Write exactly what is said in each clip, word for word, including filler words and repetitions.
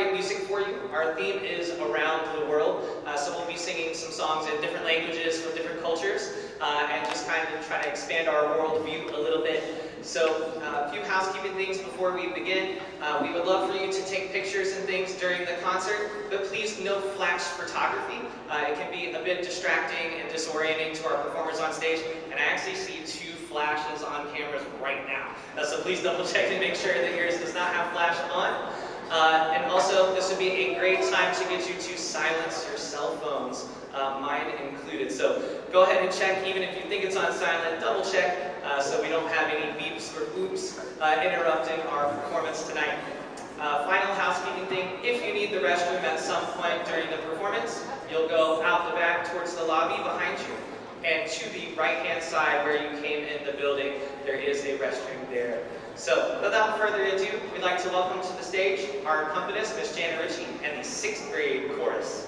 great music for you. Our theme is around the world, uh, so we'll be singing some songs in different languages from different cultures, uh, and just kind of try to expand our worldview a little bit. So uh, a few housekeeping things before we begin. Uh, we would love for you to take pictures and things during the concert, but please no flash photography. Uh, it can be a bit distracting and disorienting to our performers on stage, and I actually see two flashes on cameras right now. Uh, so please double check and make sure that yours does not have flash on. Uh, and also, this would be a great time to get you to silence your cell phones, uh, mine included. So go ahead and check, even if you think it's on silent, double check, uh, so we don't have any beeps or oops uh, interrupting our performance tonight. Uh, final housekeeping thing, if you need the restroom at some point during the performance, you'll go out the back towards the lobby behind you. And to the right-hand side where you came in the building, there is a restroom there. So, without further ado, we'd like to welcome to the stage our accompanist, Miss Jana Ritchie, and the sixth grade chorus.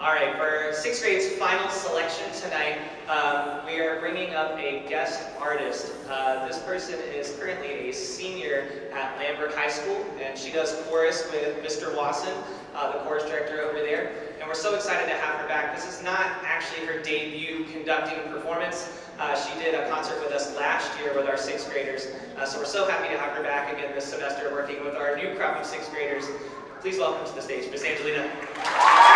All right, for sixth grade's final selection tonight, um, we are bringing up a guest artist. Uh, this person is currently a senior at Lambert High School, and she does chorus with Mister Wasson, uh, the chorus director over there. And we're so excited to have her back. This is not actually her debut conducting performance. Uh, she did a concert with us last year with our sixth graders, uh, so we're so happy to have her back again this semester working with our new crop of sixth graders. Please welcome to the stage Miss Angelina.